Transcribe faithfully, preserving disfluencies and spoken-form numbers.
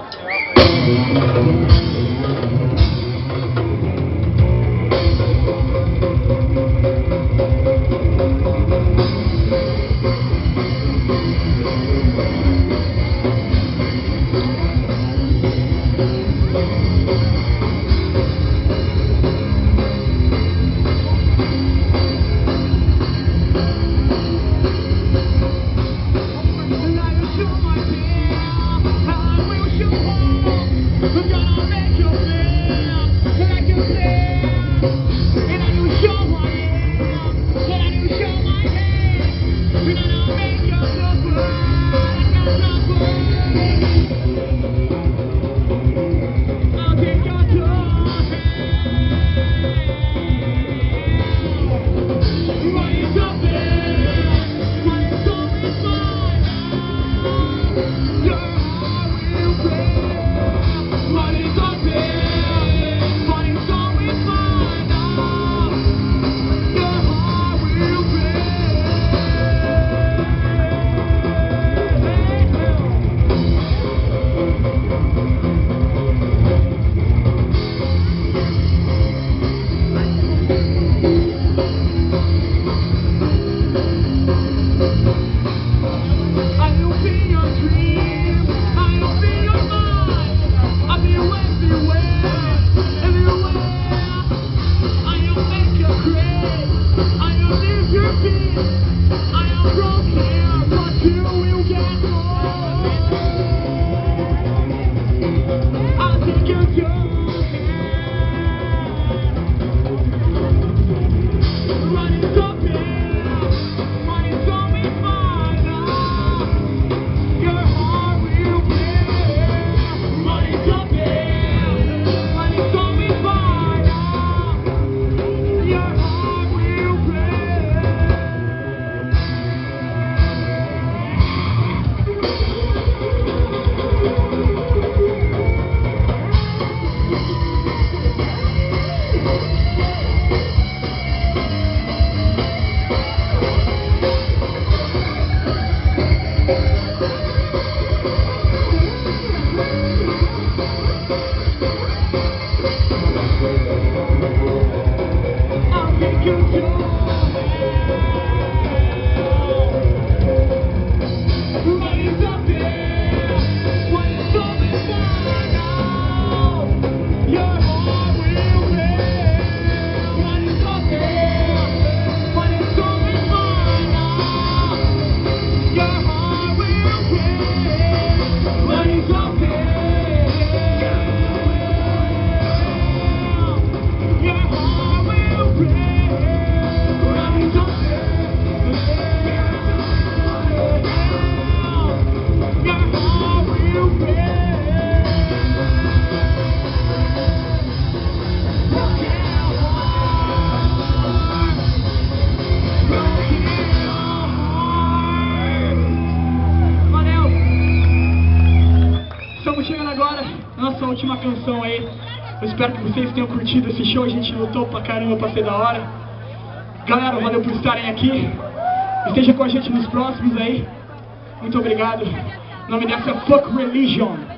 Nossa última canção aí. Eu espero que vocês tenham curtido esse show. A gente lutou pra caramba pra ser da hora. Galera, valeu por estarem aqui. Esteja com a gente nos próximos aí. Muito obrigado. O nome dessa é Fuck Religion.